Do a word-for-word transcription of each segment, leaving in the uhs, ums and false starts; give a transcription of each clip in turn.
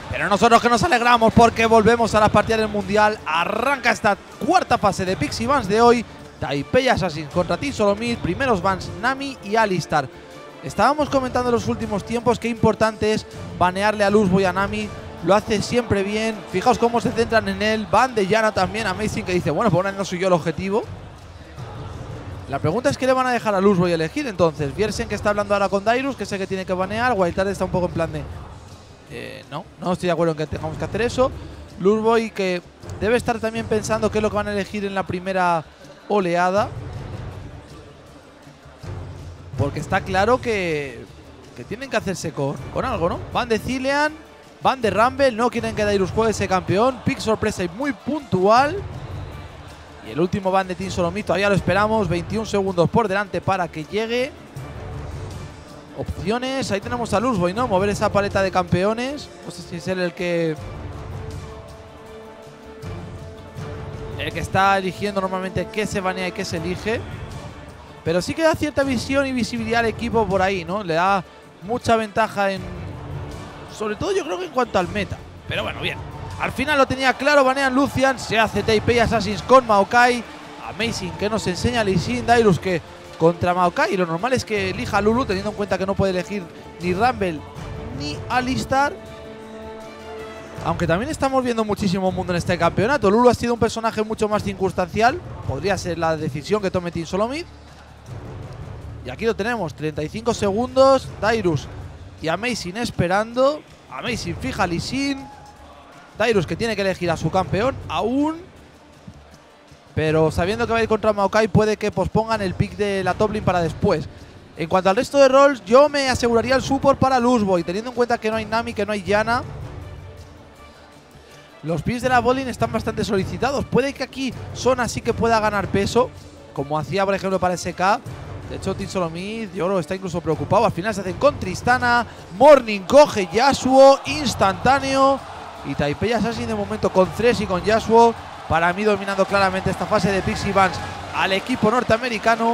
Pero nosotros que nos alegramos porque volvemos a las partidas del Mundial. Arranca esta cuarta fase de Pixie Bans de hoy. Taipei Assassins contra Team Solomid. Primeros bans Nami y Alistar. Estábamos comentando en los últimos tiempos qué importante es banearle a Luzboy y a Nami. Lo hace siempre bien. Fijaos cómo se centran en él. Van de Yana también. Amazing que dice, bueno, pues ahora no soy yo el objetivo. La pregunta es qué le van a dejar a Luzboy elegir entonces. Viersen que está hablando ahora con Dairus, que sé que tiene que banear. Wildcard está un poco en plan de... Eh, no, no estoy de acuerdo en que tengamos que hacer eso. Luzboy que debe estar también pensando qué es lo que van a elegir en la primera oleada. Porque está claro que, que tienen que hacerse con, con algo, ¿no? Van de Zilean, van de Rumble, no quieren que Dairus juegue ese campeón. Pick sorpresa y muy puntual. Y el último van de Team Solomid, todavía lo esperamos. veintiún segundos por delante para que llegue. Opciones, ahí tenemos a Luzboy, ¿no? Mover esa paleta de campeones. No sé si es él el que... El que está eligiendo normalmente qué se banea y qué se elige. Pero sí que da cierta visión y visibilidad al equipo por ahí, ¿no? Le da mucha ventaja en... Sobre todo yo creo que en cuanto al meta. Pero bueno, bien. Al final lo tenía claro, banean Lucian. Se hace Taipei Assassins con Maokai. Amazing que nos enseña Lee Sin. Dairus que... contra Maokai, y lo normal es que elija a Lulu, teniendo en cuenta que no puede elegir ni Rumble ni Alistar. Aunque también estamos viendo muchísimo mundo en este campeonato. Lulu ha sido un personaje mucho más circunstancial. Podría ser la decisión que tome Team Solomid. Y aquí lo tenemos, treinta y cinco segundos. Dairus y Amazing esperando. Amazing fija a Lee Sin. Dairus que tiene que elegir a su campeón aún. Pero sabiendo que va a ir contra Maokai, puede que pospongan el pick de la top lane para después. En cuanto al resto de roles, yo me aseguraría el support para Luzboy, teniendo en cuenta que no hay Nami, que no hay Yana. Los picks de la bot lane están bastante solicitados. Puede que aquí Sona sí que pueda ganar peso, como hacía por ejemplo para S K. De hecho, Team Solomid, yo creo que está incluso preocupado. Al final se hacen con Tristana. Morning coge Yasuo, instantáneo. Y Taipei Assassin de momento con Thresh y con Yasuo. Para mí dominando claramente esta fase de Pixie Bans al equipo norteamericano.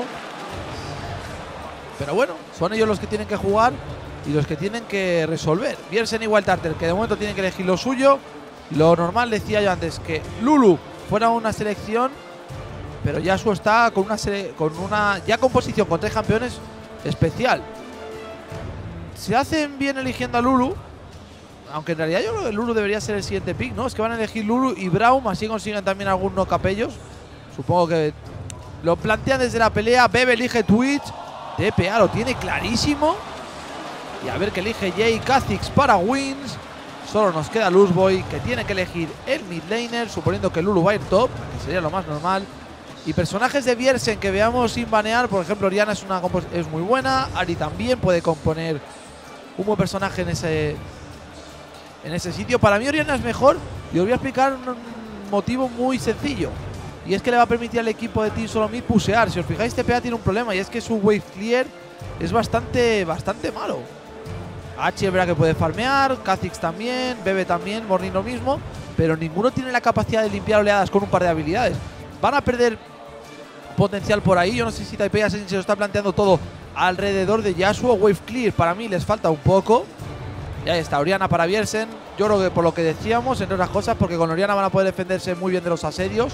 Pero bueno, son ellos los que tienen que jugar y los que tienen que resolver. Viersen y Wildcard, que de momento tienen que elegir lo suyo. Lo normal, decía yo antes, que Lulu fuera una selección, pero Yasuo está con una, con una ya composición con tres campeones especial. Se hacen bien eligiendo a Lulu. Aunque en realidad yo creo que Lulu debería ser el siguiente pick, ¿no? Es que van a elegir Lulu y Braum, así consiguen también algunos capellos. Supongo que lo plantean desde la pelea. Bebe elige Twitch. T P A lo tiene clarísimo. Y a ver qué elige Jay. Kha'Zix para wins. Solo nos queda Luzboy, que tiene que elegir el mid laner, suponiendo que Lulu va a ir top, que sería lo más normal. Y personajes de Viersen que veamos sin banear. Por ejemplo, Oriana es, una es muy buena. Ari también puede componer un buen personaje en ese... En ese sitio. Para mí Oriana es mejor. Y os voy a explicar un motivo muy sencillo. Y es que le va a permitir al equipo de Team Solomid pusear. Si os fijáis, T P A tiene un problema. Y es que su wave clear es bastante, bastante malo. H es verdad que puede farmear. Kha'Zix también. Bebe también. Morning lo mismo. Pero ninguno tiene la capacidad de limpiar oleadas con un par de habilidades. Van a perder potencial por ahí. Yo no sé si Taipei Assassin se lo está planteando todo alrededor de Yasuo. Wave clear para mí les falta un poco. Y ahí está, Oriana para Viersen. Yo creo que por lo que decíamos, entre otras cosas, porque con Oriana van a poder defenderse muy bien de los asedios.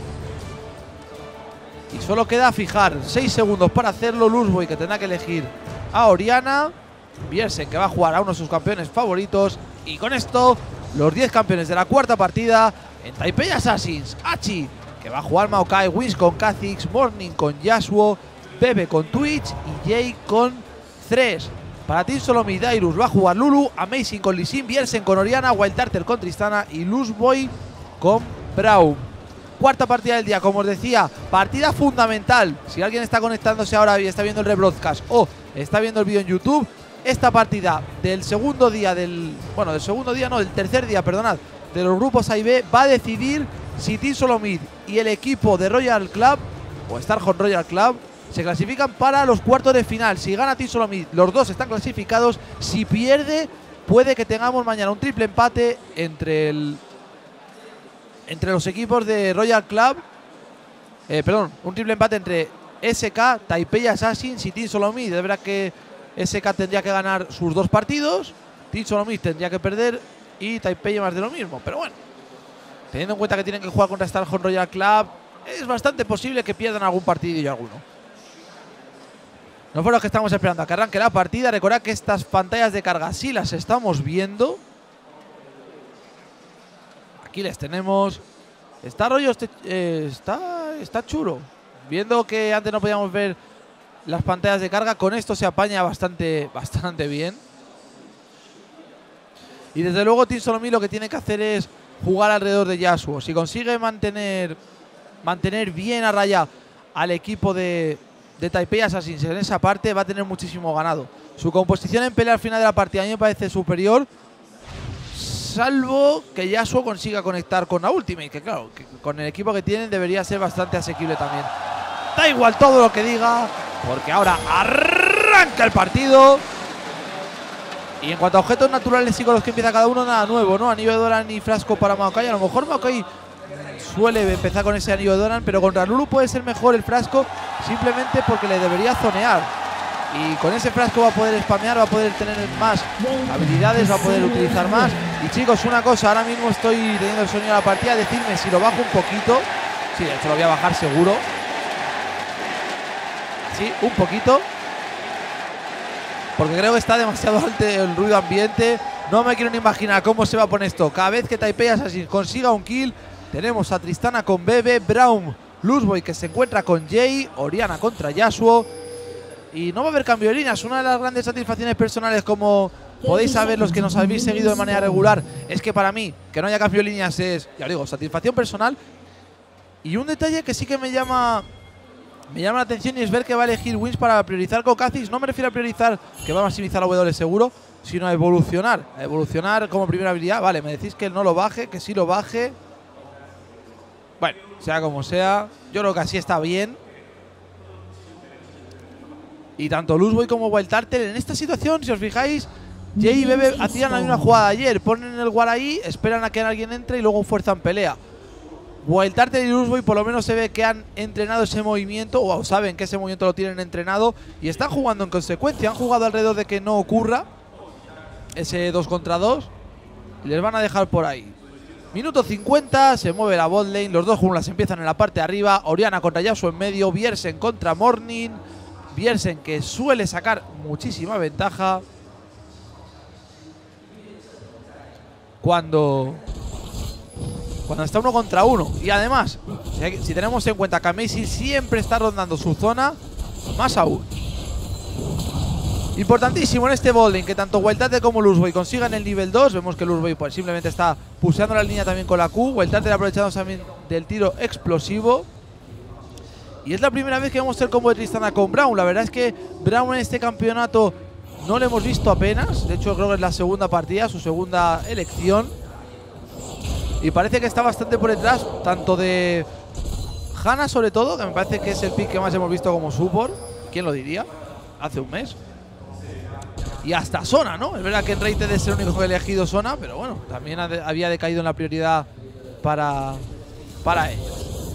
Y solo queda fijar seis segundos para hacerlo. Luzboy que tendrá que elegir a Oriana. Viersen que va a jugar a uno de sus campeones favoritos. Y con esto, los diez campeones de la cuarta partida en Taipei Assassins. Hachi que va a jugar Maokai. Wins con Kha'Zix. Morning con Yasuo. Bebe con Twitch. Y Jay con Thresh. Para Team Solomid, Dairus va a jugar Lulu, Amazing con Lee Sin, Viersen con Oriana, Wildcard con Tristana y Luzboy con Braum. Cuarta partida del día, como os decía, partida fundamental. Si alguien está conectándose ahora y está viendo el rebroadcast o está viendo el vídeo en YouTube, esta partida del segundo día del... Bueno, del segundo día, no, del tercer día, perdonad, de los grupos A y B, va a decidir si Team Solomid y el equipo de Royal Club, o Starhawk Royal Club, se clasifican para los cuartos de final. Si gana Team Solomid, los dos están clasificados. Si pierde, puede que tengamos mañana un triple empate entre el entre los equipos de Royal Club. Eh, perdón, un triple empate entre S K, Taipei Assassins y Team Solomid. De verdad que S K tendría que ganar sus dos partidos. Team Solomid tendría que perder y Taipei más de lo mismo. Pero bueno, teniendo en cuenta que tienen que jugar contra Starhawk Royal Club, es bastante posible que pierdan algún partido y alguno. No fue lo que estamos esperando, a que arranque la partida. Recordad que estas pantallas de carga sí las estamos viendo. Aquí les tenemos. Está rollo, este, eh, está, está churo. Viendo que antes no podíamos ver las pantallas de carga, con esto se apaña bastante, bastante bien. Y desde luego Team Solomid lo que tiene que hacer es jugar alrededor de Yasuo. Si consigue mantener, mantener bien a raya al equipo de, de Taipei Assassins en esa parte, va a tener muchísimo ganado. Su composición en pelea al final de la partida a mí me parece superior, salvo que Yasuo consiga conectar con la Ultimate, que claro, que con el equipo que tienen debería ser bastante asequible también. Da igual todo lo que diga, porque ahora arranca el partido. Y en cuanto a objetos naturales y con los que empieza cada uno, nada nuevo, ¿no? Anillo de Doran ni frasco para Maokai. A lo mejor Maokai suele empezar con ese anillo de Doran, pero contra Lulu puede ser mejor el frasco simplemente porque le debería zonear. Y con ese frasco va a poder spamear, va a poder tener más habilidades, va a poder utilizar más. Y chicos, una cosa, ahora mismo estoy teniendo el sonido de la partida, decidme si lo bajo un poquito. Sí, de hecho lo voy a bajar seguro. Sí, un poquito. Porque creo que está demasiado alto el ruido ambiente. No me quiero ni imaginar cómo se va a poner esto. Cada vez que Taipei Assassin consiga un kill, tenemos a Tristana con Bebe, Braum, Luzboy que se encuentra con Jay, Orianna contra Yasuo. Y no va a haber cambio de líneas. Una de las grandes satisfacciones personales, como podéis saber los que nos habéis seguido de manera regular, es que para mí que no haya cambio de líneas es, ya os digo, satisfacción personal. Y un detalle que sí que me llama me llama la atención y es ver que va a elegir wins para priorizar con Kha'Zix. No me refiero a priorizar que va a maximizar la W seguro, sino a evolucionar. A evolucionar como primera habilidad. Vale, me decís que no lo baje, que sí lo baje. Bueno, sea como sea, yo creo que así está bien. Y tanto Luzboy como Wild Turtle en esta situación, si os fijáis, Jay y Bebe hacían la misma jugada ayer. Ponen el War ahí, esperan a que alguien entre y luego fuerzan pelea. Wild Turtle y Luzboy por lo menos se ve que han entrenado ese movimiento, o saben que ese movimiento lo tienen entrenado y están jugando en consecuencia. Han jugado alrededor de que no ocurra ese dos contra dos y les van a dejar por ahí. Minuto cincuenta, se mueve la bot lane, los dos junglas empiezan en la parte de arriba. Orianna contra Yasuo en medio, Bjergsen contra Morning. Bjergsen que suele sacar muchísima ventaja cuando, cuando está uno contra uno. Y además, si, si tenemos en cuenta que Amacy siempre está rondando su zona, más aún. Importantísimo en este bowling que tanto Wild Turtle como Luzboy consigan el nivel dos. Vemos que Luzboy pues, simplemente está pulsando la línea también con la Q. Wild Turtle aprovechando también del tiro explosivo. Y es la primera vez que vemos el combo de Tristana con Braum. La verdad es que Braum en este campeonato no lo hemos visto apenas. De hecho creo que es la segunda partida, su segunda elección. Y parece que está bastante por detrás, tanto de Hanna sobre todo, que me parece que es el pick que más hemos visto como support. ¿Quién lo diría? Hace un mes. Y hasta Sona, ¿no? Es verdad que en Rated es el único que ha elegido Sona, pero bueno, también había decaído en la prioridad para, para ellos.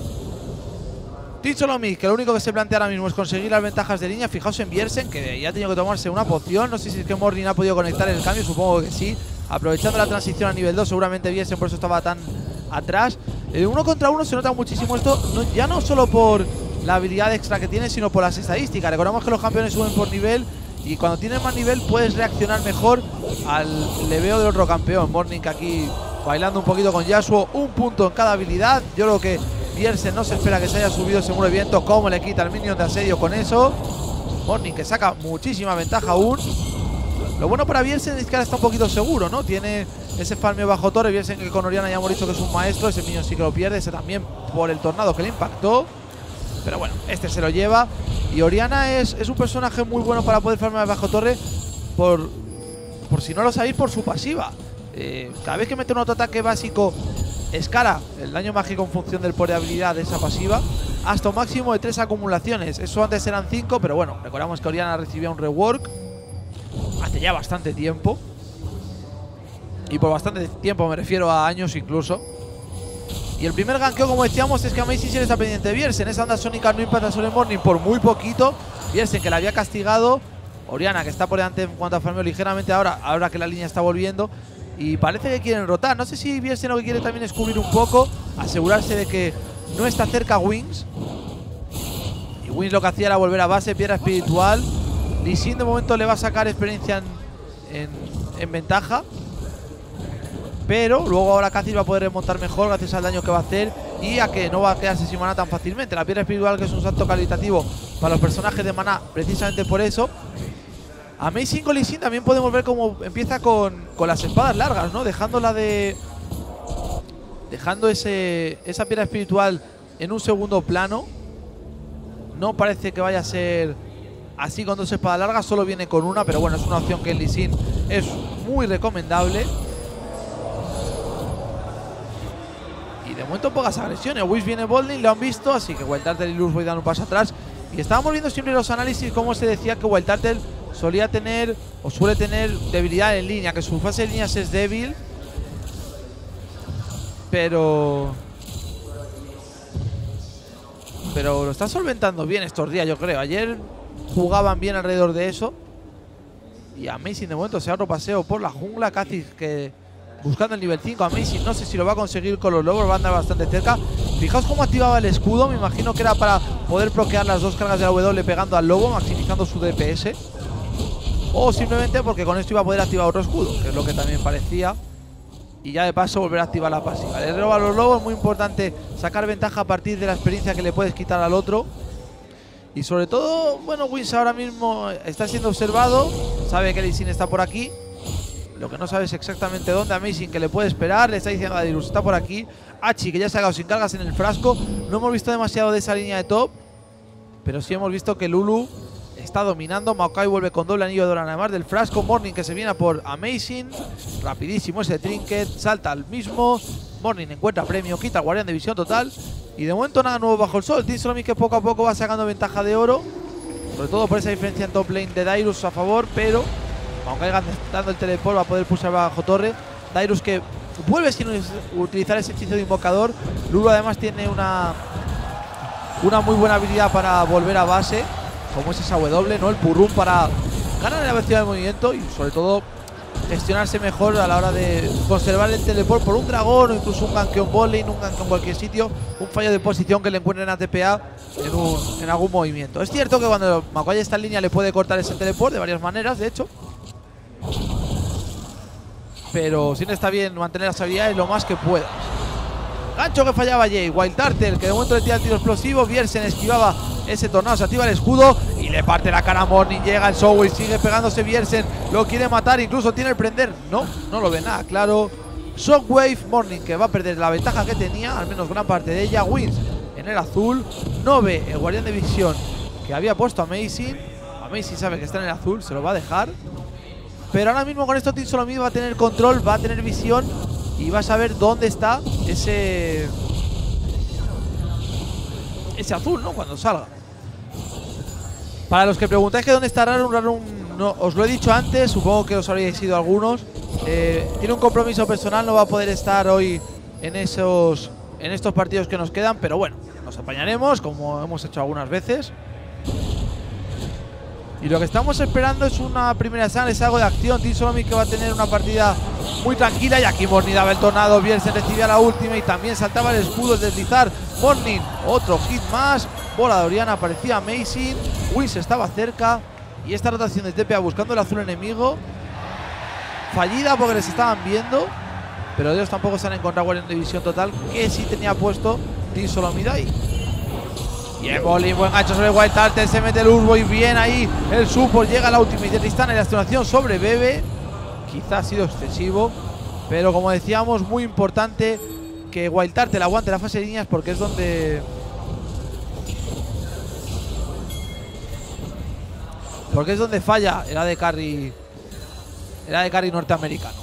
Team Solomid, que lo único que se plantea ahora mismo es conseguir las ventajas de línea. Fijaos en Bjergsen, que ya ha tenido que tomarse una poción. No sé si es que Morning ha podido conectar el cambio, supongo que sí. Aprovechando la transición a nivel dos, seguramente Bjergsen por eso estaba tan atrás. El uno contra uno se nota muchísimo esto, no, ya no solo por la habilidad extra que tiene, sino por las estadísticas. Recordamos que los campeones suben por nivel y cuando tienes más nivel puedes reaccionar mejor al leveo del otro campeón. Morning que aquí bailando un poquito con Yasuo, un punto en cada habilidad. Yo creo que Bjergsen no se espera que se haya subido ese muro de viento. Cómo le quita el minion de asedio con eso. Morning que saca muchísima ventaja aún. Lo bueno para Bjergsen es que ahora está un poquito seguro, ¿no? Tiene ese farmeo bajo torre. Bjergsen que con Orianna ya hemos dicho que es un maestro. Ese minion sí que lo pierde. Ese también por el tornado que le impactó. Pero bueno, este se lo lleva. Y Orianna es, es un personaje muy bueno para poder farmear bajo torre. Por, por si no lo sabéis, por su pasiva. Eh, cada vez que mete un autoataque básico, escala el daño mágico en función del poder de habilidad de esa pasiva hasta un máximo de tres acumulaciones. Eso antes eran cinco, pero bueno, recordamos que Orianna recibía un rework hace ya bastante tiempo. Y por bastante tiempo me refiero a años incluso. Y el primer ganqueo, como decíamos, es que Amacy sí está pendiente de Bjergsen. Esa onda sónica no impacta sobre Morning por muy poquito. Bjergsen que la había castigado. Orianna que está por delante en cuanto a farmeo ligeramente ahora, ahora que la línea está volviendo. y parece que quieren rotar. No sé si Bjergsen lo que quiere también es cubrir un poco, asegurarse de que no está cerca Wings. Y Wings lo que hacía era volver a base, piedra espiritual. Lee Sin de momento le va a sacar experiencia en, en, en ventaja, pero luego ahora Kha'Zix va a poder remontar mejor gracias al daño que va a hacer y a que no va a quedarse sin maná tan fácilmente. La piedra espiritual, que es un salto calitativo para los personajes de maná, precisamente por eso. Amazing con Lee Sin también podemos ver cómo empieza con, con las espadas largas, ¿no? Dejándola de... Dejando ese, esa piedra espiritual en un segundo plano. No parece que vaya a ser así con dos espadas largas, solo viene con una, pero bueno, es una opción que Lee Sin es muy recomendable. Y de momento pocas agresiones. Wish viene Bolding, lo han visto, así que Wild Turtle y Luz voy dando un paso atrás. Y estábamos viendo siempre los análisis cómo se decía que Wild Turtle solía tener o suele tener debilidad en línea, que su fase de líneas es débil, pero pero lo está solventando bien estos días, yo creo. Ayer jugaban bien alrededor de eso. Y Amazing de momento se ahorra paseo por la jungla. Kha'Zix que buscando el nivel cinco. Amazing no sé si lo va a conseguir con los lobos, va a andar bastante cerca. Fijaos cómo activaba el escudo, me imagino que era para poder bloquear las dos cargas de la W pegando al lobo, maximizando su D P S. O simplemente porque con esto iba a poder activar otro escudo, que es lo que también parecía. Y ya de paso volver a activar la pasiva. Le roba a los lobos, muy importante sacar ventaja a partir de la experiencia que le puedes quitar al otro. Y sobre todo, bueno, Wings ahora mismo está siendo observado. Sabe que Lee Sin está por aquí. Lo que no sabe es exactamente dónde. Amazing que le puede esperar. Le está diciendo a Dairus, está por aquí. Hachi que ya se ha quedado sin cargas en el frasco. No hemos visto demasiado de esa línea de top, pero sí hemos visto que Lulu está dominando. Maokai vuelve con doble anillo de Doran además del frasco. Morning que se viene a por Amazing. Rapidísimo ese trinket. Salta al mismo. Morning encuentra premio. Quita al guardián de visión total. Y de momento nada nuevo bajo el sol. Team Solomid que poco a poco va sacando ventaja de oro. Sobre todo por esa diferencia en top lane de Dairus a favor. Pero aunque caigan dando el teleport va a poder pulsar bajo torre. Dairus que vuelve sin utilizar ese hechizo de invocador. Lulu además tiene una Una muy buena habilidad para volver a base, como es esa W, ¿no? El purrum para ganar la velocidad de movimiento y sobre todo gestionarse mejor a la hora de conservar el teleport por un dragón o incluso un gankeon bowling, un gankeon en cualquier sitio, un fallo de posición que le encuentren a T P A en, un, en algún movimiento. Es cierto que cuando Maokai está en línea le puede cortar ese teleport de varias maneras, de hecho, pero siempre está bien mantener las habilidades lo más que pueda. Gancho que fallaba Jay. Wild Turtle que de momento le tira el tiro explosivo. Bjergsen esquivaba ese tornado, se activa el escudo y le parte la cara a Morning. Llega el Shockwave, sigue pegándose Bjergsen. Lo quiere matar, incluso tiene el prender. No, no lo ve nada claro. Shockwave, Morning que va a perder la ventaja que tenía, al menos gran parte de ella. Wings en el azul. No ve el guardián de visión que había puesto Amazing. Amazing sabe que está en el azul, se lo va a dejar. Pero ahora mismo con esto Team Solomid va a tener control, va a tener visión y va a saber dónde está ese ese azul, ¿no? Cuando salga. Para los que preguntáis que dónde está Rarum, Rarum no, os lo he dicho antes, supongo que os habréis sido algunos. Eh, tiene un compromiso personal, no va a poder estar hoy en esos en estos partidos que nos quedan, pero bueno, nos apañaremos como hemos hecho algunas veces. Y lo que estamos esperando es una primera sangre, es algo de acción. Team Solomid que va a tener una partida muy tranquila. Y aquí Morning daba el tornado, bien se recibía la última y también saltaba el escudo, el deslizar. Morning, otro hit más. Bola de Oriana, aparecía Amazing. Wings estaba cerca. Y esta rotación de T P A buscando el azul enemigo. Fallida porque les estaban viendo. Pero ellos tampoco se han encontrado en división total, que sí tenía puesto Team Solomid ahí. Bien, Bolin, buen gancho sobre Wild Turtle, se mete el Urbo y bien ahí el support, llega la última de Tristana y la estimación sobre Bebe. Quizá ha sido excesivo, pero como decíamos, muy importante que Wild Turtle aguante la fase de líneas porque es donde porque es donde falla el A D Carry, el A D Carry norteamericano.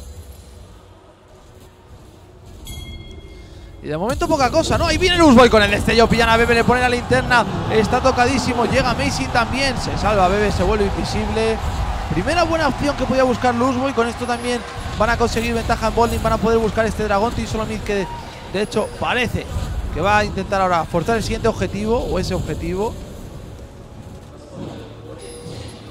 Y de momento poca cosa, ¿no? Ahí viene el Usboy con el destello, pillan a Bebe, le pone la linterna, está tocadísimo, llega Amazing también, se salva Bebe, se vuelve invisible. Primera buena opción que podía buscar Usboy, con esto también van a conseguir ventaja en bowling, van a poder buscar este dragón. Team Solomid que de hecho parece que va a intentar ahora forzar el siguiente objetivo, o ese objetivo.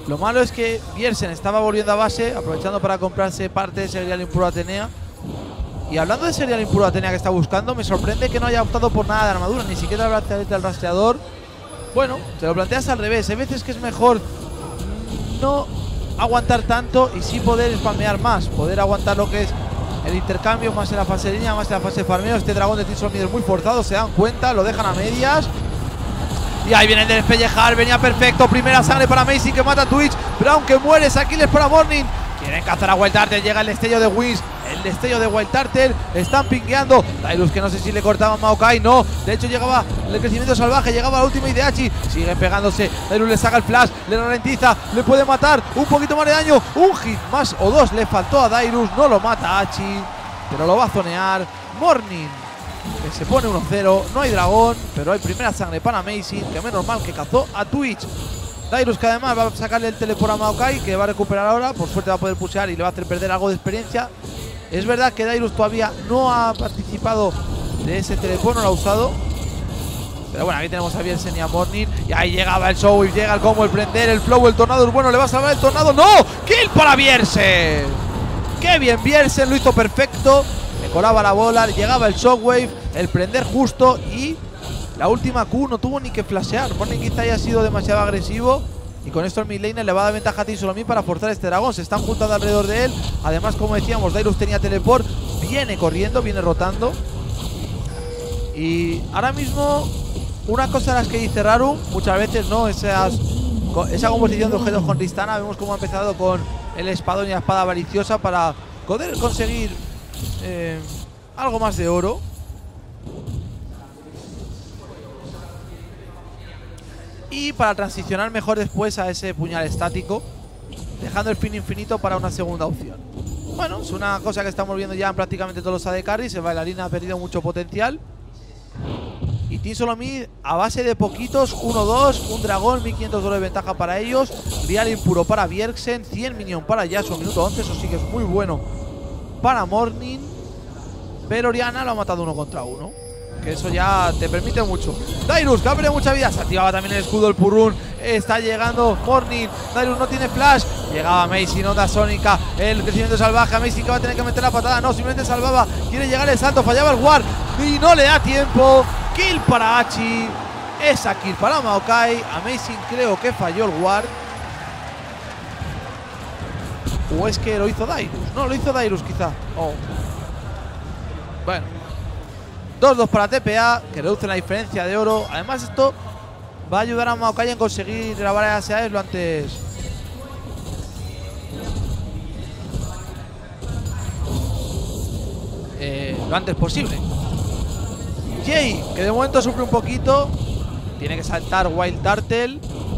Lo malo es que Bjergsen estaba volviendo a base, aprovechando para comprarse parte de Serial Impuro Atenea. Y hablando de Serial Impuro Atenea que está buscando, me sorprende que no haya optado por nada de armadura, ni siquiera el brazalete del rastreador. Bueno, te lo planteas al revés. Hay veces que es mejor no aguantar tanto y sí poder spamear más, poder aguantar lo que es el intercambio más en la fase de línea, más en la fase de farmeo. Este dragón de Team Soldier es muy forzado, se dan cuenta, lo dejan a medias. Y ahí viene el de despellejar, venía perfecto. Primera sangre para Amazing que mata a Twitch. Brown que muere, Saquiles para Morning. Quieren cazar a Wild Turtle, llega el destello de Wins. El destello de Wild Turtle, están pingueando. Dairus que no sé si le cortaba a Maokai, no. De hecho llegaba el crecimiento salvaje, llegaba la última Ideachi. Siguen pegándose, Dairus le saca el flash, le ralentiza, le puede matar. Un poquito más de daño, un hit más o dos le faltó a Dairus. No lo mata Hachi, pero lo va a zonear. Morning que se pone uno cero, no hay dragón, pero hay primera sangre para Amazing, que menos mal que cazó a Twitch. Dairus que además va a sacarle el teleport a Maokai, que va a recuperar ahora, por suerte va a poder pushear y le va a hacer perder algo de experiencia. Es verdad que Dairus todavía no ha participado de ese teleport, no lo ha usado. Pero bueno, aquí tenemos a Bjergsen y a Morning. Y ahí llegaba el show, y llega el combo, el prender, el flow, el tornado. Bueno, le va a salvar el tornado. ¡No! ¡Kill para Bjergsen! ¡Qué bien Bjergsen! Lo hizo perfecto. Le colaba la bola, le llegaba el shockwave, el prender justo y la última Q no tuvo ni que flashear. Morning quizá haya sido demasiado agresivo. Y con esto el midlaner le va a dar ventaja a Team Solomid para forzar este dragón. Se están juntando alrededor de él. Además, como decíamos, Dairus tenía teleport. Viene corriendo, viene rotando. Y ahora mismo, una cosa de las que dice Raru, muchas veces no, esas, esa composición de objetos con Tristana. Vemos cómo ha empezado con el espadón y la espada avariciosa para poder conseguir eh, algo más de oro. Y para transicionar mejor después a ese puñal estático, dejando el fin infinito para una segunda opción. Bueno, es una cosa que estamos viendo ya en prácticamente todos los A D Carries. El bailarín ha perdido mucho potencial. Y Team Solomid a base de poquitos, uno dos, un dragón, mil quinientos dólares de ventaja para ellos. Grial impuro para Bjergsen, cien minion para Yasuo, minuto once, eso sí que es muy bueno para Morning. Pero Oriana lo ha matado uno contra uno, que eso ya te permite mucho. Dairus, que ha perdido mucha vida. Se activaba también el escudo del Purrún. Está llegando Morning. Dairus no tiene flash. Llegaba Amazing, onda sónica. El crecimiento salvaje. Amazing que va a tener que meter la patada. No, simplemente salvaba. Quiere llegar el salto. Fallaba el ward. Y no le da tiempo. Kill para Hachi. Esa kill para Maokai. Amazing creo que falló el ward. ¿O es que lo hizo Dairus? No, lo hizo Dairus quizá. Oh. Bueno. dos dos para T P A, que reduce la diferencia de oro. Además esto va a ayudar a Maokai en conseguir grabar a S A S lo antes eh, lo antes posible. Jay, que de momento sufre un poquito. Tiene que saltar Wild Turtle.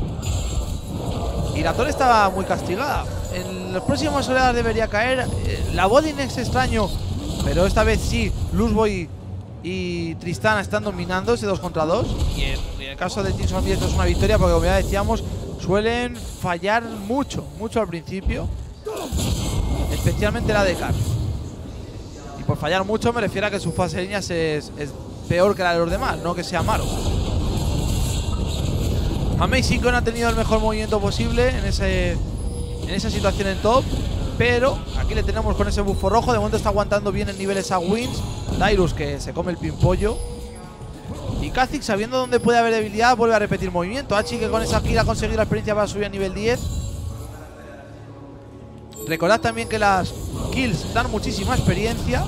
Y la torre estaba muy castigada. En los próximos oleadas debería caer. La Body es extraño, pero esta vez sí, Luzboy y Tristana están dominando ese dos contra dos. Y en, en el caso de Team Solomid esto es una victoria, porque como ya decíamos, suelen fallar mucho, mucho al principio, especialmente la de Car. Y por fallar mucho me refiero a que su fase de líneas es, es peor que la de los demás, no que sea malo. Amazing no ha tenido el mejor movimiento posible en, ese, en esa situación en top, pero aquí le tenemos con ese bufo rojo. De momento está aguantando bien el nivel esa Wins. Dairus que se come el pimpollo. Y Kha'Zix, sabiendo dónde puede haber debilidad, vuelve a repetir movimiento. Hachi que con esa kill ha conseguido la experiencia para subir a nivel diez. Recordad también que las kills dan muchísima experiencia.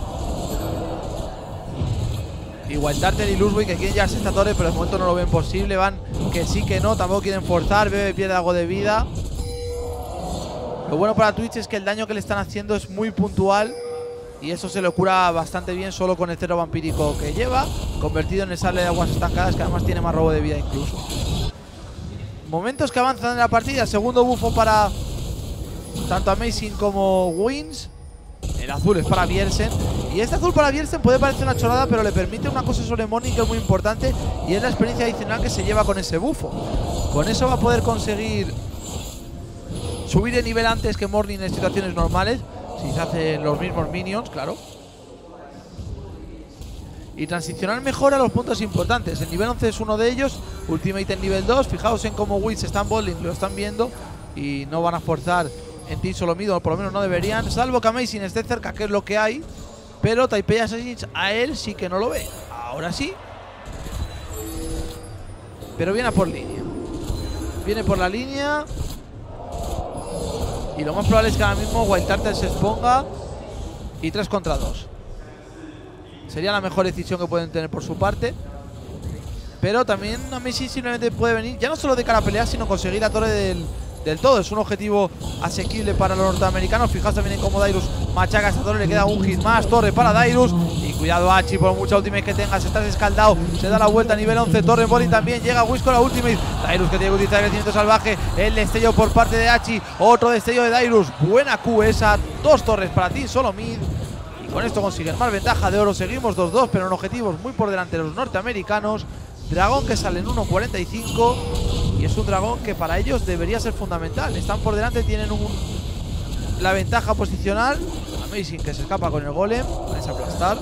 Igual Turtle y Luzboy que quieren llevarse esta torre, pero de momento no lo ven posible. Van que sí que no, tampoco quieren forzar. Bebe pierde algo de vida. Lo bueno para Twitch es que el daño que le están haciendo es muy puntual. Y eso se le cura bastante bien solo con el cero vampírico que lleva, convertido en el sable de aguas estancadas, que además tiene más robo de vida incluso. Momentos que avanzan en la partida. Segundo bufo para tanto Amazing como Wins. El azul es para Bjergsen. Y este azul para Bjergsen puede parecer una chorrada, pero le permite una cosa sobre Morning que es muy importante, y es la experiencia adicional que se lleva con ese bufo. Con eso va a poder conseguir subir de nivel antes que Morning en situaciones normales, si se hacen los mismos minions, claro. Y transicionar mejor a los puntos importantes. El nivel once es uno de ellos. Ultimate en nivel dos. Fijaos en cómo Wins está en bowling, lo están viendo. y no van a forzar en Team Solomid, o por lo menos no deberían, salvo que Amazing esté cerca, que es lo que hay. Pero Taipei Assassins a él sí que no lo ve. Ahora sí. Pero viene a por línea. Viene por la línea. Y lo más probable es que ahora mismo Wild Turtle se exponga. Y tres contra dos. Sería la mejor decisión que pueden tener por su parte. Pero también Amazing simplemente puede venir, ya no solo de cara a pelear, sino conseguir la torre del, del todo. Es un objetivo asequible para los norteamericanos. Fijaos también en cómo Dairus machaca a esta torre. Le queda un hit más. Torre para Dairus. Y cuidado, Hachi, por mucha ultimate que tengas. Estás escaldado. Se da la vuelta a nivel once. Torre Boli también. Llega Wiz con la ultimate. Dairus que tiene que utilizar el crecimiento salvaje. El destello por parte de Hachi. Otro destello de Dairus. Buena Q esa. Dos torres para ti, solo mid. Y con esto consiguen más ventaja de oro. Seguimos dos dos, pero en objetivos muy por delante de los norteamericanos. Dragón que sale en uno cuarenta y cinco. Y es un dragón que para ellos debería ser fundamental. Están por delante, tienen un, la ventaja posicional. Amazing que se escapa con el golem. Van a aplastar.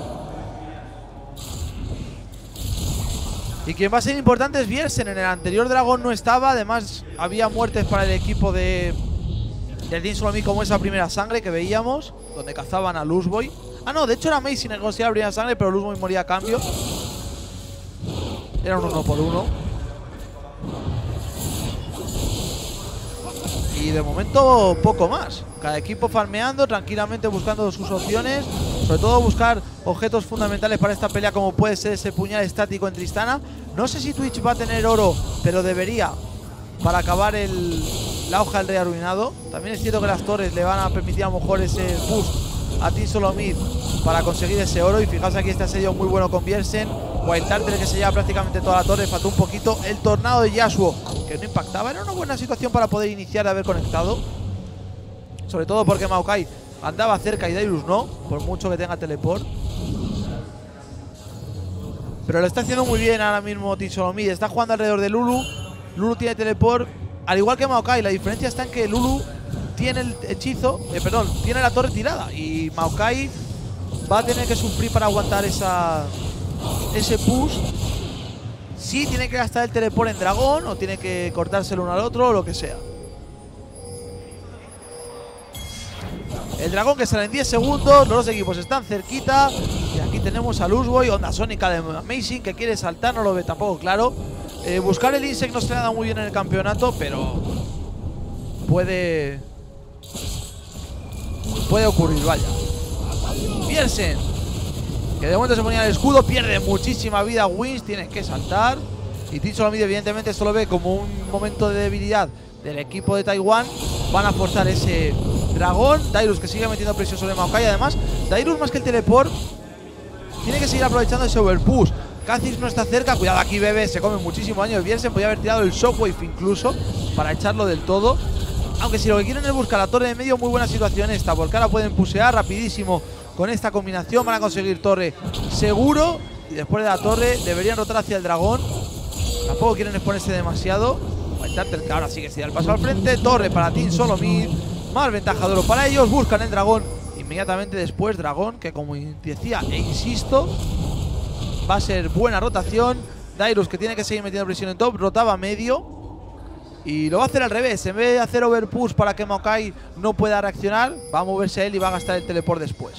Y quien va a ser importante es Bjergsen. En el anterior dragón no estaba. Además había muertes para el equipo de del Team Solomid, como esa primera sangre que veíamos, donde cazaban a Luzboy. Ah no, de hecho era Amazing el que conseguía la primera sangre, pero Luzboy moría a cambio. Era un uno por uno. Y de momento poco más. Cada equipo farmeando, tranquilamente buscando sus opciones. Sobre todo buscar objetos fundamentales para esta pelea, como puede ser ese puñal estático en Tristana. No sé si Twitch va a tener oro, pero debería, para acabar el, la hoja del rey arruinado. También es cierto que las torres le van a permitir a lo mejor ese boost a Team Solomid para conseguir ese oro. Y fijaos aquí este asedio muy bueno con Bjergsen. Wild Turtle que se lleva prácticamente toda la torre. Faltó un poquito el tornado de Yasuo, que no impactaba. Era una buena situación para poder iniciar de haber conectado. Sobre todo porque Maokai andaba cerca y Dairus no, por mucho que tenga teleport. Pero lo está haciendo muy bien ahora mismo Team Solomid. Está jugando alrededor de Lulu. Lulu tiene teleport, al igual que Maokai. La diferencia está en que Lulu tiene el hechizo, eh, perdón, tiene la torre tirada. Y Maokai va a tener que sufrir para aguantar esa, ese push. Sí, tiene que gastar el teleport en dragón, o tiene que cortárselo uno al otro, o lo que sea. El dragón que sale en diez segundos. Los dos equipos están cerquita. Y aquí tenemos a Luzboy, onda sónica de Amazing, que quiere saltar, no lo ve tampoco claro. eh, Buscar el insect no se le ha dado muy bien en el campeonato, pero Puede Puede ocurrir, vaya. Bjergsen, que de momento se ponía el escudo. Pierde muchísima vida Wins, tiene que saltar. Y Team Solomid evidentemente esto lo ve como un momento de debilidad del equipo de Taiwán. Van a forzar ese dragón. Dairus que sigue metiendo presión sobre Maokai. Además, Dairus más que el teleport tiene que seguir aprovechando ese overpush. Kha'Zix no está cerca. Cuidado aquí, Bebe. Se come muchísimo daño. Bjergsen podía haber tirado el Shockwave incluso para echarlo del todo. Aunque si lo que quieren es buscar la torre de medio, muy buena situación esta, porque ahora pueden pusear rapidísimo con esta combinación. Van a conseguir torre seguro. Y después de la torre deberían rotar hacia el dragón. Tampoco quieren exponerse demasiado. Wild Turtle que ahora sí que se da el paso al frente. Torre para Team Solomid. Más ventaja de oro para ellos. Buscan el dragón. Inmediatamente después dragón, que como decía e insisto, va a ser buena rotación. Dairus que tiene que seguir metiendo presión en top. Rotaba medio. Y lo va a hacer al revés. En vez de hacer overpush para que Maokai no pueda reaccionar, va a moverse él y va a gastar el teleport después.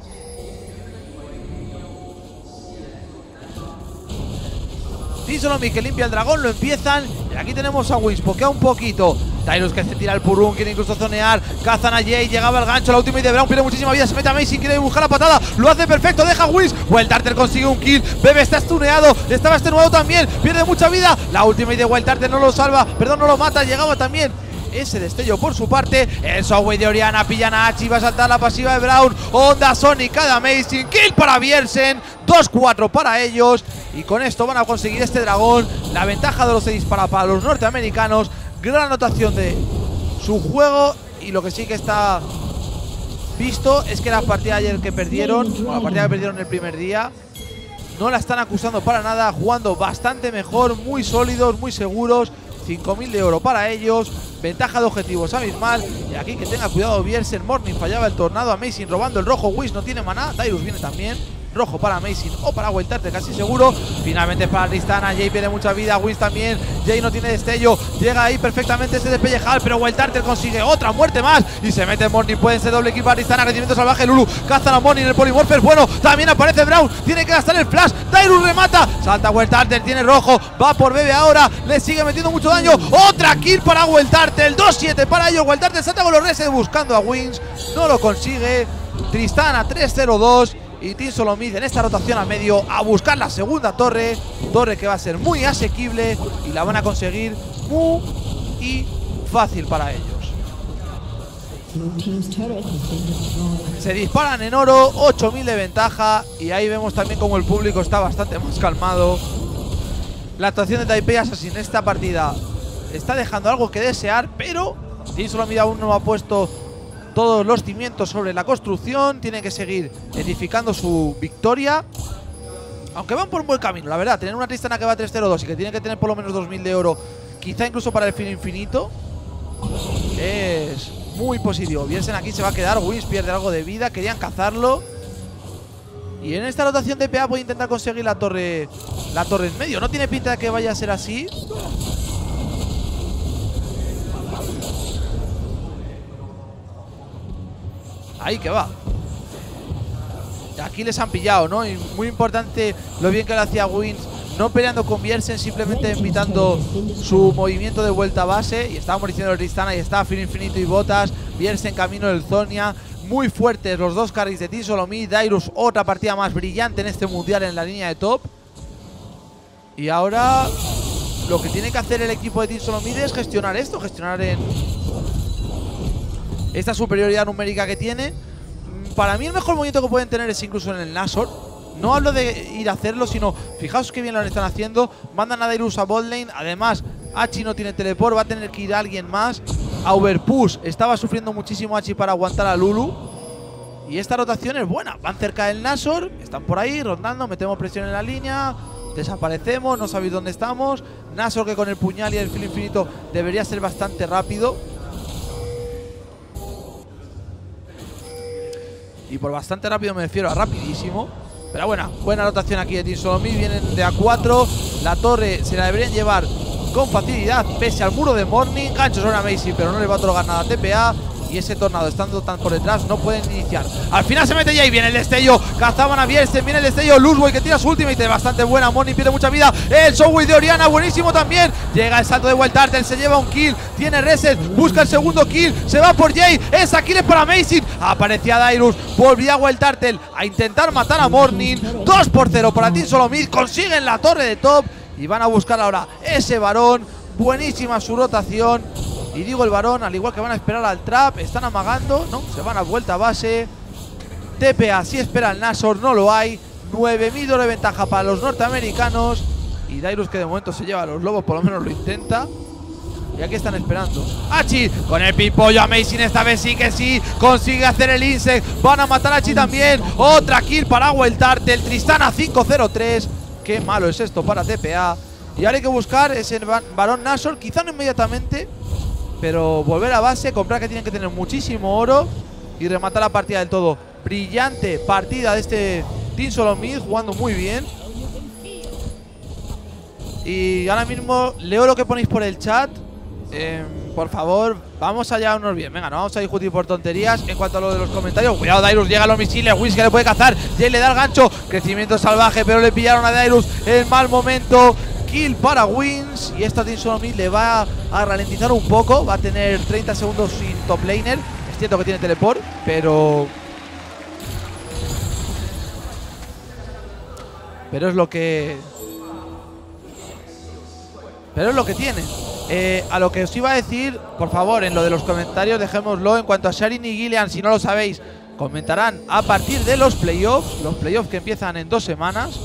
Team Solomid que limpia el dragón, lo empiezan. Y aquí tenemos a Wins, pokea un poquito. Dairus que se tira el purrún, quiere incluso zonear. Cazan a Jay, llegaba el gancho, la ultimate de Brown, pierde muchísima vida. Se mete a Amazing, quiere buscar la patada. Lo hace perfecto, deja a Wins. Wild Turtle consigue un kill. Bebe está stuneado, estaba extenuado también. Pierde mucha vida. La ultimate de Wild Turtle no lo salva, perdón, no lo mata. Llegaba también ese destello por su parte. El Shockwave de Orianna, pillan a Hachi, va a saltar la pasiva de Brown. Onda sónica de Amazing, kill para Bjergsen. dos cuatro para ellos. Y con esto van a conseguir este dragón. La ventaja de los se dispara para los norteamericanos. Gran anotación de su juego. Y lo que sí que está visto es que la partida ayer que perdieron, o la partida que perdieron el primer día, no la están acusando para nada. Jugando bastante mejor, muy sólidos, muy seguros. cinco mil de oro para ellos. Ventaja de objetivos abismal. Y aquí que tenga cuidado Bjergsen. Morning fallaba el tornado. Amazing robando el rojo. Wiz no tiene maná. Dairus viene también. rojo para Amazing o para Weltarte, casi seguro. Finalmente es para Tristana. Jay pierde mucha vida, Wins también. Jay no tiene destello, llega ahí perfectamente ese despellejal, pero Weltarte consigue otra muerte más y se mete Morning. Puede ser doble kill para Tristana. Crecimiento salvaje, Lulu cazan a Morning. El Polymorpher, bueno, también aparece Braum. Tiene que gastar el flash. Dairus remata, salta Weltarte, tiene rojo, va por Bebe ahora, le sigue metiendo mucho daño. Otra kill para Weltarte, el dos siete para ellos. Weltarte salta con los reses buscando a Wins, no lo consigue. Tristana tres cero dos y Team Solomid en esta rotación a medio a buscar la segunda torre. Torre que va a ser muy asequible y la van a conseguir muy y fácil para ellos. Se disparan en oro, ocho mil de ventaja y ahí vemos también como el público está bastante más calmado. La actuación de Taipei Assassin en esta partida está dejando algo que desear, pero Team Solomid aún no ha puesto todos los cimientos sobre la construcción. Tienen que seguir edificando su victoria, aunque van por un buen camino, la verdad. Tener una Tristana que va a tres cero dos y que tiene que tener por lo menos dos mil de oro, quizá incluso para el fin infinito, es muy positivo. Bjergsen aquí se va a quedar, Wins pierde algo de vida, querían cazarlo. Y en esta rotación de P A puede intentar conseguir la torre, la torre en medio. No tiene pinta de que vaya a ser así. Ahí que va. Aquí les han pillado, ¿no? Y muy importante lo bien que lo hacía Wins, no peleando con Bjergsen, simplemente invitando su movimiento de vuelta a base. Y estábamos diciendo el Tristana y está Fin Infinito y Botas. Bjergsen camino del Zonia. Muy fuertes los dos carries de Team Solomid. Dairus, otra partida más brillante en este mundial en la línea de top. Y ahora lo que tiene que hacer el equipo de Team Solomid es gestionar esto, gestionar en esta superioridad numérica que tiene. Para mí el mejor movimiento que pueden tener es incluso en el Nashor. No hablo de ir a hacerlo, sino fijaos que bien lo están haciendo. Mandan a Dairus a botlane. Además, Hachi no tiene teleport, va a tener que ir alguien más. A Overpush estaba sufriendo muchísimo Hachi para aguantar a Lulu. Y esta rotación es buena. Van cerca del Nashor, están por ahí rondando, metemos presión en la línea, desaparecemos, no sabéis dónde estamos. Nashor que con el puñal y el filo infinito debería ser bastante rápido. Y por bastante rápido me refiero a rapidísimo. Pero bueno, buena rotación aquí de Team Solomid. Vienen de A cuatro. La torre se la deberían llevar con facilidad, pese al muro de Morning. Gancho sobre Amazing, pero no les va a otorgar nada a T P A. Y ese tornado estando tan por detrás no pueden iniciar. Al final se mete Jay, viene el destello. Cazaban a Bjergsen, viene el destello. Luzboy que tira su ultimate, bastante buena. Morning pierde mucha vida. El Shockwave de Orianna, buenísimo también. Llega el salto de Weltarte, se lleva un kill. Tiene reset, busca el segundo kill. Se va por Jay, esa kill es para Amazing. Aparecía Dairus, volvía a Weltarte a intentar matar a Morning. dos por cero para Team Solomid. Consiguen la torre de top y van a buscar ahora ese varón. Buenísima su rotación. Y digo el varón, al igual que van a esperar al trap, están amagando, ¿no? Se van a vuelta a base. T P A sí espera el Nashor, no lo hay. nueve mil de ventaja para los norteamericanos. Y Dairus que de momento se lleva a los lobos, por lo menos lo intenta. Y aquí están esperando. Hachi con el pimpollo. Amazing esta vez sí que sí. Consigue hacer el insect. Van a matar a Hachi también. Otra kill para Weltarte. El Tristana cinco cero tres. Qué malo es esto para T P A. Y ahora hay que buscar ese varón Nashor. Quizá no inmediatamente, pero volver a base, comprar que tienen que tener muchísimo oro y rematar la partida del todo. Brillante partida de este Team Solomid, jugando muy bien. Y ahora mismo leo lo que ponéis por el chat. Eh, por favor, vamos a llevarnos bien. Venga, no vamos a discutir por tonterías. En cuanto a lo de los comentarios, cuidado, Dairus, llega a los misiles. Wins que le puede cazar. Jay le da el gancho. Crecimiento salvaje, pero le pillaron a Dairus en mal momento. Kill para Wins. Y esta Team Solomid le va a ralentizar un poco. Va a tener treinta segundos sin top laner. Es cierto que tiene teleport, pero Pero es lo que Pero es lo que tiene. Eh, a lo que os iba a decir, por favor, en lo de los comentarios, dejémoslo. En cuanto a Sharin y Gillian, si no lo sabéis, comentarán a partir de los playoffs. Los playoffs que empiezan en dos semanas.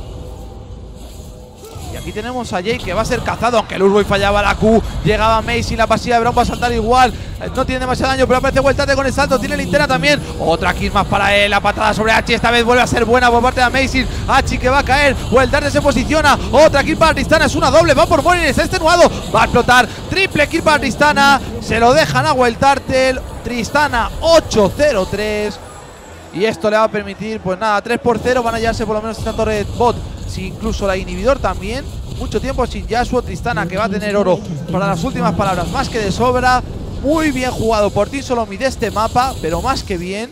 Y aquí tenemos a Jay que va a ser cazado, aunque el Luzboy fallaba la Q. Llegaba Macy, la pasiva de Braum va a saltar igual. No tiene demasiado daño, pero aparece Weltarte con el salto. Tiene linterna también. Otra kill más para él. La patada sobre Hachi. Esta vez vuelve a ser buena por parte de Amazing. Hachi que va a caer. Weltarte se posiciona. Otra kill para Tristana. Es una doble. Va por Morning. Está extenuado. Va a explotar. Triple kill para Tristana. Se lo dejan a Weltarte. Tristana ocho cero tres. Y esto le va a permitir, pues nada, tres por cero. Van a llevarse por lo menos esta torre de bot, si incluso la inhibidor también. Mucho tiempo sin Yasuo. Tristana, que va a tener oro para las últimas palabras, más que de sobra. Muy bien jugado por Team Solomy de este mapa, pero más que bien.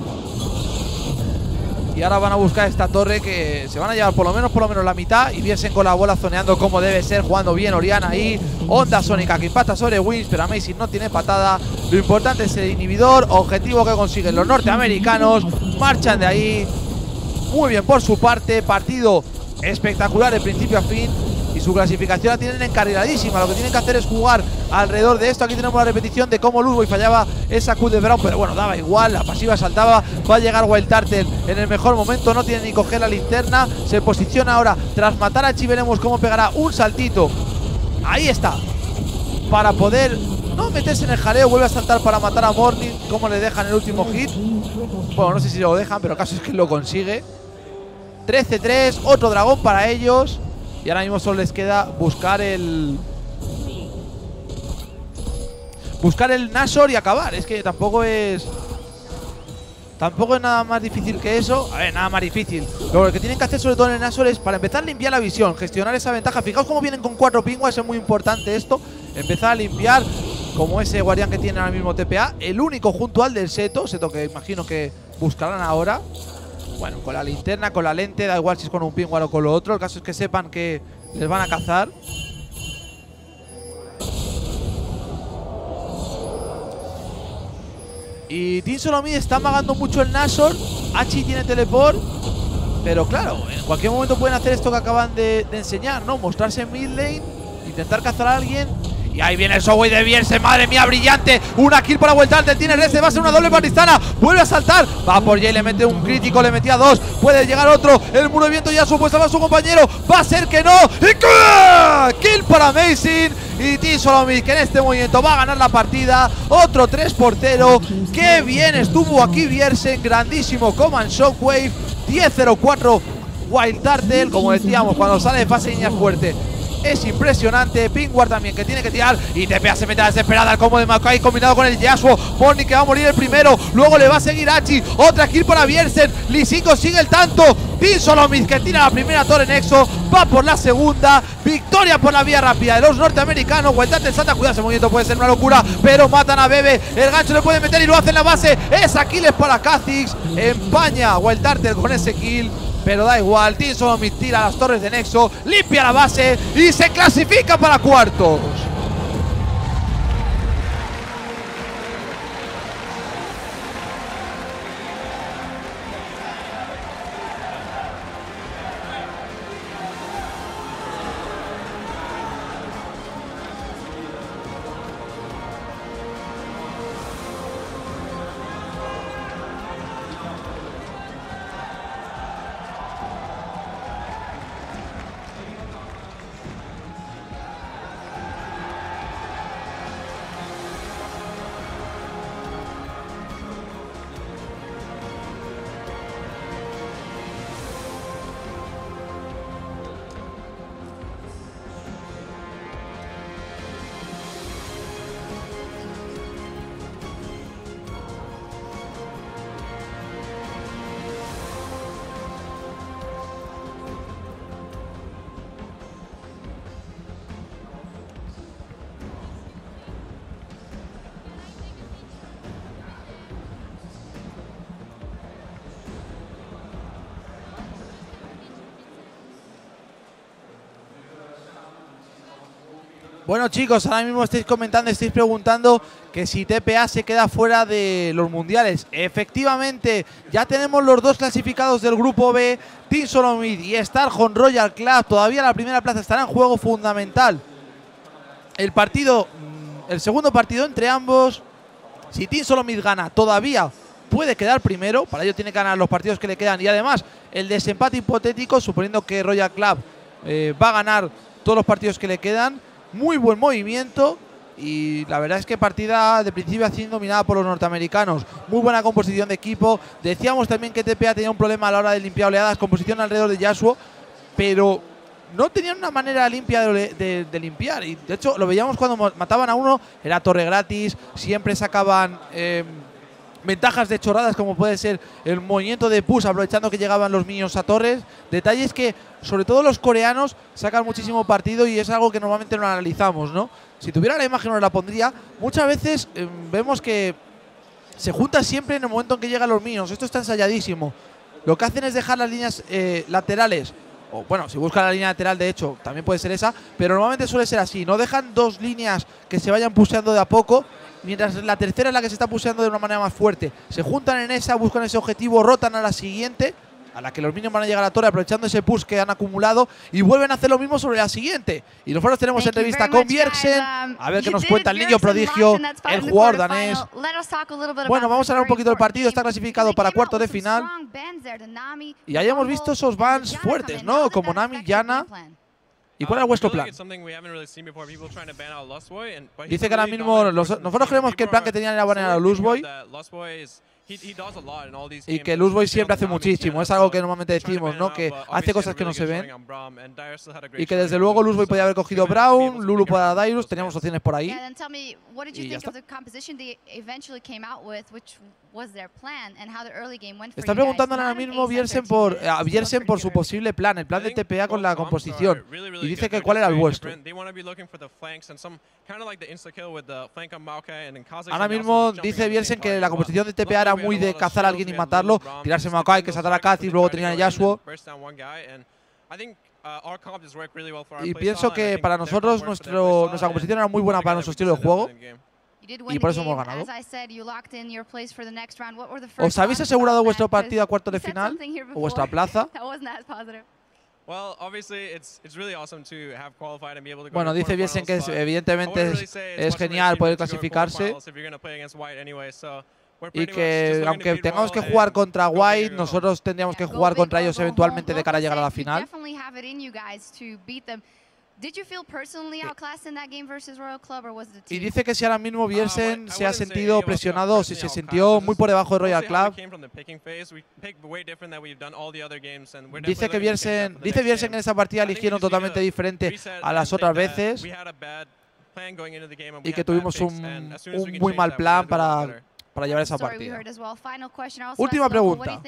Y ahora van a buscar esta torre, que se van a llevar por lo menos por lo menos la mitad. Y Viersen con la bola zoneando como debe ser, jugando bien Oriana ahí. Onda Sónica que impacta sobre Wings, pero Amazing no tiene patada. Lo importante es el inhibidor, objetivo que consiguen los norteamericanos. Marchan de ahí. Muy bien por su parte, partido espectacular de principio a fin. Y su clasificación la tienen encarriladísima. Lo que tienen que hacer es jugar alrededor de esto. Aquí tenemos la repetición de cómo Lulboy fallaba esa Q de Brown, pero bueno, daba igual, la pasiva saltaba. Va a llegar Wild Turtle en el mejor momento, no tiene ni coger la linterna. Se posiciona ahora tras matar a Chi. Veremos cómo pegará un saltito. Ahí está, para poder no meterse en el jaleo. Vuelve a saltar para matar a Morning. Cómo le dejan el último hit. Bueno, no sé si lo dejan, pero el caso es que lo consigue. trece tres, otro dragón para ellos. Y ahora mismo solo les queda buscar el... Buscar el Nashor y acabar. Es que tampoco es... Tampoco es nada más difícil que eso. A ver, nada más difícil. Lo que tienen que hacer sobre todo en el Nashor es, para empezar, limpiar la visión, gestionar esa ventaja. Fijaos cómo vienen con cuatro pingües, es muy importante esto. Empezar a limpiar, como ese guardián que tiene ahora mismo T P A. El único junto al del Seto. Seto que imagino que buscarán ahora. Bueno, con la linterna, con la lente, da igual si es con un pingüe o con lo otro. El caso es que sepan que les van a cazar. Y Team Solomy está amagando mucho el Nashor. Hachi tiene teleport. Pero claro, en cualquier momento pueden hacer esto que acaban de, de enseñar, ¿no? Mostrarse en mid lane, intentar cazar a alguien. Y ahí viene el Shockwave de Viersen, madre mía, brillante. Una kill para Wild Turtle, tiene Reste, va a ser una doble para Tristana. Vuelve a saltar, va por Jay, le mete un crítico, le metía dos. Puede llegar otro, el muro de viento ya supuestamente a su compañero. Va a ser que no. Y kill para Amazing. Y Team Solomy, que en este movimiento va a ganar la partida. Otro tres por cero. Qué bien estuvo aquí Viersen, grandísimo Command Shockwave. diez cero cuatro Wild Turtle, como decíamos, cuando sale de fase de niñas fuerte. Es impresionante. Pingwar también, que tiene que tirar. Y T P A se mete a desesperada al combo de Maokai combinado con el Yasuo. Morning, que va a morir el primero. Luego le va a seguir Hachi. Otra kill para Viersen. Lee Sin consigue el tanto. Team Solomy, que tira la primera torre Nexo. Va por la segunda. Victoria por la vía rápida de los norteamericanos. Wild Turtle salta. Cuidado, ese movimiento puede ser una locura, pero matan a Bebe. El gancho le puede meter y lo hace en la base. Esa kill es para Kha'Zix. Empaña Wild Turtle con ese kill. Pero da igual, Team Solomy tira las torres de Nexo, limpia la base y se clasifica para cuartos. Bueno, chicos, ahora mismo estáis comentando, estáis preguntando que si T P A se queda fuera de los mundiales. Efectivamente, ya tenemos los dos clasificados del grupo B, Team Solomy y Starhorn Royal Club. Todavía la primera plaza estará en juego, fundamental el partido, el segundo partido entre ambos. Si Team Solomy gana, todavía puede quedar primero. Para ello tiene que ganar los partidos que le quedan. Y además, el desempate hipotético, suponiendo que Royal Club eh, va a ganar todos los partidos que le quedan. Muy buen movimiento. Y la verdad es que partida de principio a fin dominada por los norteamericanos. Muy buena composición de equipo. Decíamos también que T P A tenía un problema a la hora de limpiar oleadas. Composición alrededor de Yasuo. Pero no tenían una manera limpia de, de, de limpiar. Y de hecho lo veíamos cuando mataban a uno. Era torre gratis. Siempre sacaban... Eh, ventajas de chorradas como puede ser el movimiento de push aprovechando que llegaban los minions a torres. Detalles que sobre todo los coreanos sacan muchísimo partido y es algo que normalmente no analizamos, ¿no? Si tuviera la imagen os la pondría. Muchas veces eh, vemos que se junta siempre en el momento en que llegan los minions. Esto está ensayadísimo. Lo que hacen es dejar las líneas eh, laterales. O bueno, si buscan la línea lateral, de hecho, también puede ser esa. Pero normalmente suele ser así. No dejan dos líneas que se vayan pusheando de a poco. Mientras la tercera es la que se está pusheando de una manera más fuerte. Se juntan en esa, buscan ese objetivo, rotan a la siguiente, a la que los minions van a llegar a la torre aprovechando ese push que han acumulado y vuelven a hacer lo mismo sobre la siguiente. Y nosotros tenemos entrevista con Bjergsen, a ver qué nos cuenta el niño prodigio, el jugador danés. Bueno, vamos a hablar un poquito del partido, está clasificado para cuartos de final. Y ahí hemos visto esos bans fuertes, ¿no? Como Nami, Yana. ¿Y cuál es vuestro plan? Dice que ahora mismo los, nosotros creemos que el plan que tenían era banear a Luzboy y que Luzboy siempre hace muchísimo. Es algo que normalmente decimos, ¿no? Que hace cosas que no se ven. Y que desde luego Luzboy podía haber cogido Braum, Lulu para Dyrus, teníamos opciones por ahí. Y ya está. Está preguntando ahora mismo Bjergsen por, a Bjergsen por su posible plan, el plan de T P A con la composición. Y dice que cuál era el vuestro. Ahora mismo dice Bjergsen que la composición de T P A era muy de cazar a alguien y matarlo, tirarse Maokai, que saltar a Kha'Zix, luego tenían a Yasuo. Y pienso que para nosotros nuestro, nuestra composición era muy buena para nuestro estilo de juego. Y por eso hemos ganado. ¿Os habéis asegurado vuestro partido a cuartos de final? ¿O vuestra plaza? Bueno, dice Bjergsen que es, evidentemente es, es genial poder clasificarse. Y que aunque tengamos que jugar contra White, nosotros tendríamos que jugar contra ellos eventualmente de cara a llegar a la final. Y dice que si ahora mismo Bjergsen se ha sentido presionado o si se sintió muy por debajo de Royal Club. Dice que Bjergsen, dice Bjergsen que en esa partida eligieron totalmente diferente a las otras veces y que tuvimos un, un muy mal plan para para llevar esa partida. Última pregunta.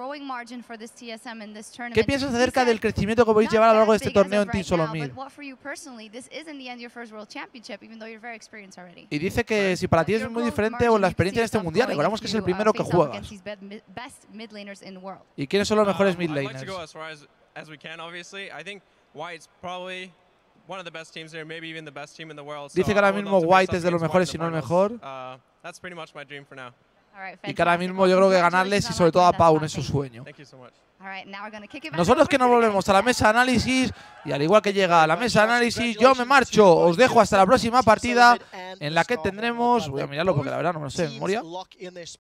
¿Qué piensas acerca del crecimiento que podéis llevar a lo largo de este torneo en Team Solo mil? Y dice que si para ti es muy diferente o la experiencia en este mundial, recordamos que es el primero que juegas. ¿Y quiénes son los mejores mid laners? Dice que ahora mismo White es de los mejores, si no el mejor. Y que ahora mismo yo creo que ganarles y sobre todo a Pawn es su sueño. Nosotros que nos volvemos a la mesa de análisis y al igual que llega a la mesa de análisis, yo me marcho. Os dejo hasta la próxima partida en la que tendremos… Voy a mirarlo porque la verdad no me lo sé de memoria.